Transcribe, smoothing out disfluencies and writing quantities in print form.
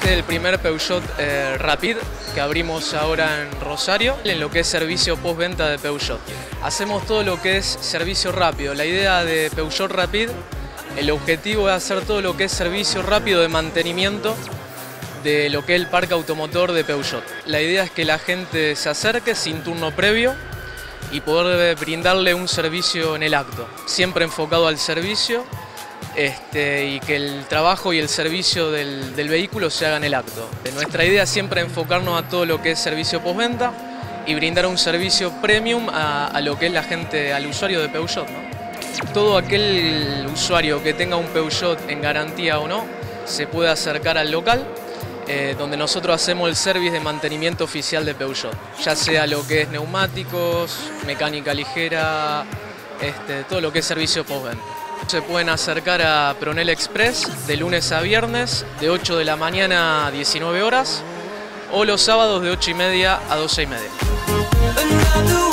Este es el primer Peugeot Rapid que abrimos ahora en Rosario, en lo que es servicio postventa de Peugeot. Hacemos todo lo que es servicio rápido. La idea de Peugeot Rapid, el objetivo es hacer todo lo que es servicio rápido de mantenimiento de lo que es el parque automotor de Peugeot. La idea es que la gente se acerque sin turno previo y poder brindarle un servicio en el acto, siempre enfocado al servicio y que el trabajo y el servicio del vehículo se haga en el acto. Nuestra idea es siempre enfocarnos a todo lo que es servicio postventa y brindar un servicio premium a lo que es la gente, al usuario de Peugeot, ¿no? Todo aquel usuario que tenga un Peugeot en garantía o no, se puede acercar al local, donde nosotros hacemos el service de mantenimiento oficial de Peugeot, ya sea lo que es neumáticos, mecánica ligera, todo lo que es servicio postventa. Se pueden acercar a Pronel Express de lunes a viernes, de 8 de la mañana a 19 horas, o los sábados de 8:30 a 12:30.